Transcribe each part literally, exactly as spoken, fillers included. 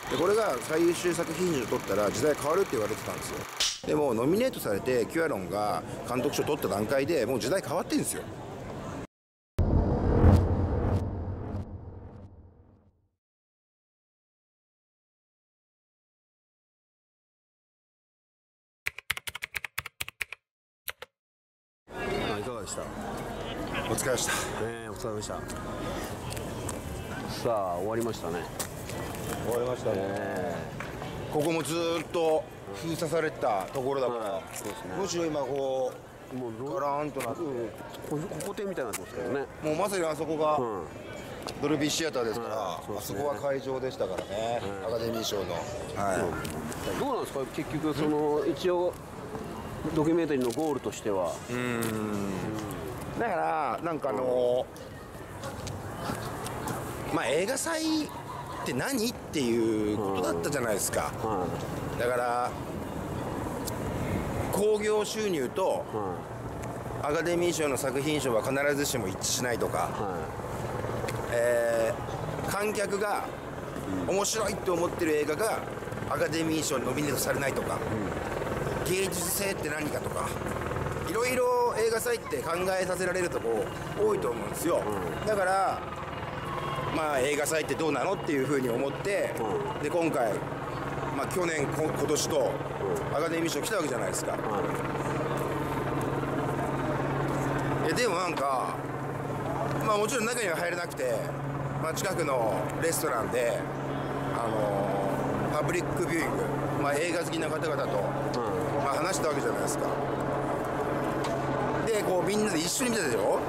でこれが最優秀作品賞を取ったら時代変わるって言われてたんですよ。でもノミネートされてキュアロンが監督賞を取った段階でもう時代変わってるんですよ。いかがでした？お疲れでした。 ね、お疲れでした。さあ終わりましたね。 終わりましたね。ここもずーっと封鎖されたところだから、むしろ今こうもうガラーンとなって、 ここ店みたいになってますけどね。 もうまさにあそこがドルビーシアターですから、あそこは会場でしたからね、アカデミー賞の。 どうなんですか、結局その一応ドキュメンタリーのゴールとしては。 うーんだからなんかあのまあ映画祭って何っていうことだったじゃないですか。だから興行収入とアカデミー賞の作品賞は必ずしも一致しないとか、えー、観客が面白いって思ってる映画がアカデミー賞にノミネートされないとか、芸術性って何かとか、いろいろ映画祭って考えさせられるとこ多いと思うんですよ。だからまあ映画祭ってどうなのっていうふうに思って、で今回、まあ、去年こ今年とアカデミー賞来たわけじゃないですか。いやでもなんかまあもちろん中には入れなくて、まあ、近くのレストランであのー、パブリックビューイング、まあ、映画好きな方々と、まあ、話したわけじゃないですか。でこうみんなで一緒に見たでしょ。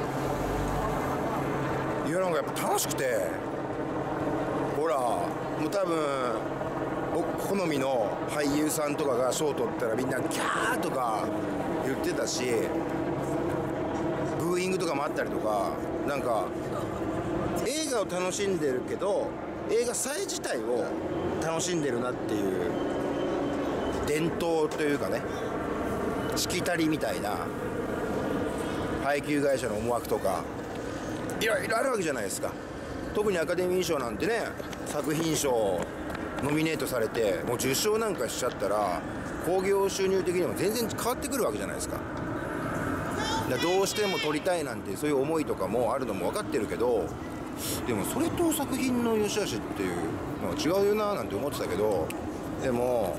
いやなんかやっぱ楽しくて、ほらもう多分好みの俳優さんとかが賞取ったらみんなキャーとか言ってたし、ブーイングとかもあったりとか、なんか映画を楽しんでるけど映画祭自体を楽しんでるなっていう伝統というかね、しきたりみたいな配給会社の思惑とかいろいろあるわけじゃないですか。特にアカデミー賞なんてね、作品賞ノミネートされてもう受賞なんかしちゃったら興行収入的にも全然変わってくるわけじゃないですか。だからどうしても撮りたいなんてそういう思いとかもあるのも分かってるけど、でもそれと作品の良し悪しっていうのは違うよななんて思ってたけど、でも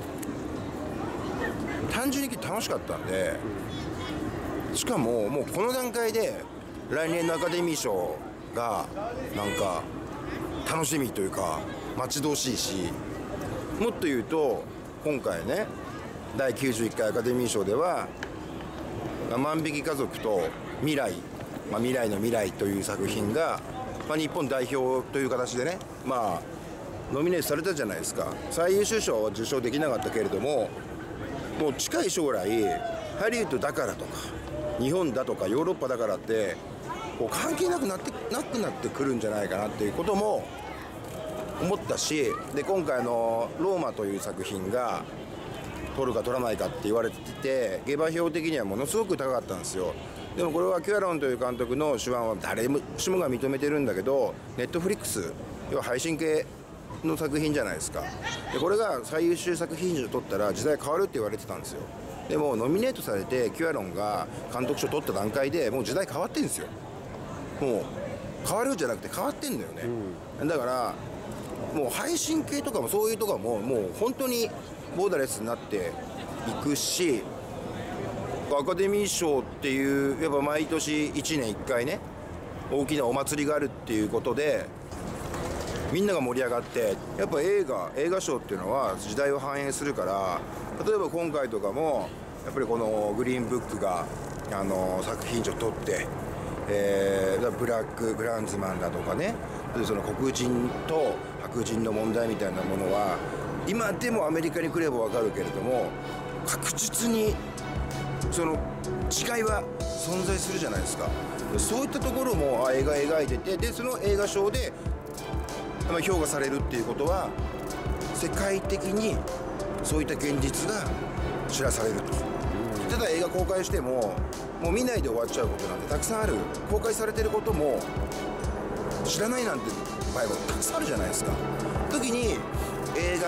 単純に楽しかったんで、しかももうこの段階で来年のアカデミー賞がなんか楽しみというか待ち遠しいし、もっと言うと今回ねだいきゅうじゅういっかいアカデミー賞では「万引き家族」と「未来」まあ、未来の未来という作品が、まあ、日本代表という形でね、まあノミネートされたじゃないですか。最優秀賞は受賞できなかったけれども、もう近い将来ハリウッドだからとか日本だとかヨーロッパだからってこう関係なくなってなくなってくるんじゃないかなっていうことも思ったし、で今回の「ローマ」という作品が取るか取らないかって言われてて、下馬評的にはものすごく高かったんですよ。でもこれはキュアロンという監督の手腕は誰しもが認めてるんだけど、ネットフリックス要は配信系の作品じゃないですか。でこれが最優秀作品賞を取ったら時代変わるって言われてたんですよ。でもノミネートされてキュアロンが監督賞を取った段階でもう時代変わってるんですよ。もう変わるじゃなくて変わってんだよね、うん、だからもう配信系とかもそういうとこももう本当にボーダレスになっていくし、アカデミー賞っていうやっぱ毎年いちねんいっかいね大きなお祭りがあるっていうことでみんなが盛り上がって、やっぱ映画映画賞っていうのは時代を反映するから、例えば今回とかもやっぱりこのグリーンブックがあの作品賞取って、えー、ブラック・グランズマンだとかね、その黒人と白人の問題みたいなものは今でもアメリカに来れば分かるけれども、確実にその違いは存在するじゃないですか。そういったところも映画描いてて、でその映画賞で評価されるっていうことは世界的にそういった現実が知らされると。ただ映画公開してももう見ないで終わっちゃうことなんてたくさんある。公開されてることも知らないなんて場合もたくさんあるじゃないですか。時に映画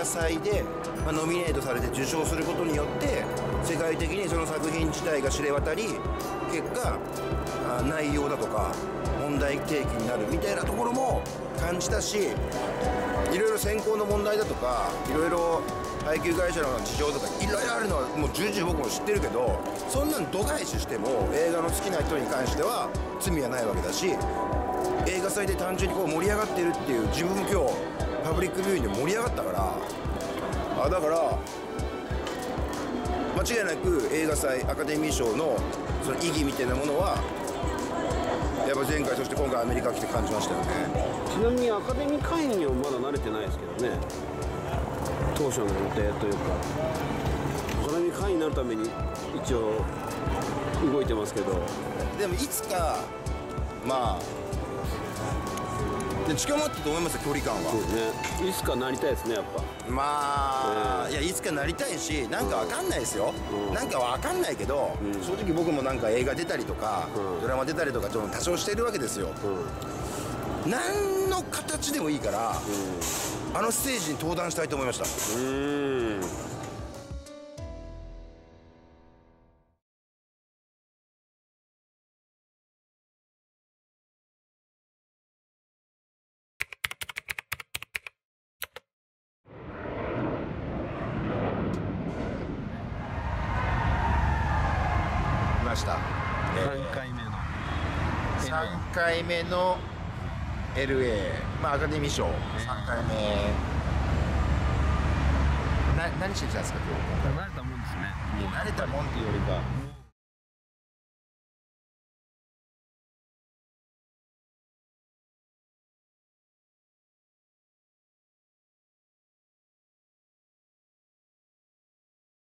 画祭で、まあ、ノミネートされて受賞することによって世界的にその作品自体が知れ渡り、結果あ内容だとか問題提起になるみたいなところも感じたし、いろいろ選考の問題だとかいろいろ配給会社の事情とかいろいろあるのはもう重々僕も知ってるけど、そんなん度外視しても映画の好きな人に関しては罪はないわけだし、映画祭で単純にこう盛り上がってるっていう、自分も今日パブリックビューイングで盛り上がったから、あだから間違いなく映画祭アカデミー賞のその意義みたいなものはやっぱ前回そして今回アメリカ来て感じましたよね。 ちなみにアカデミー会員にはまだ慣れてないですけどね、当初の予定というかアカデミー会員になるために一応動いてますけど、 でもいつかまあで近まったと思いますよ、距離感は。 そうね、いつかなりたいですねやっぱ。 まあ、 ね、 いやいつかなりたいし、なんかわかんないですよ、 うん、 なんかわかんないけど、うん、正直僕もなんか映画出たりとか、うん、ドラマ出たりとかちょっと多少してるわけですよ、うん、何の形でもいいから、うん、あのステージに登壇したいと思いました。うーんさんかいめのさんかいめの エルエー、まあアカデミー賞さんかいめ、な何してきたんですか今日。 慣れたもんですね。 慣れたもんっていうよりか